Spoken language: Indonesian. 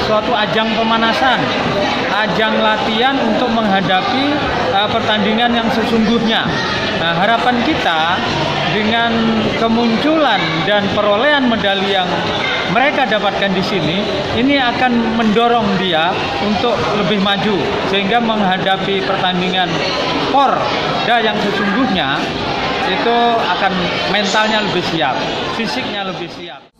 suatu ajang pemanasan, ajang latihan untuk menghadapi pertandingan yang sesungguhnya. Nah, harapan kita dengan kemunculan dan perolehan medali yang mereka dapatkan di sini, ini akan mendorong dia untuk lebih maju sehingga menghadapi pertandingan Porda yang sesungguhnya itu akan mentalnya lebih siap, fisiknya lebih siap.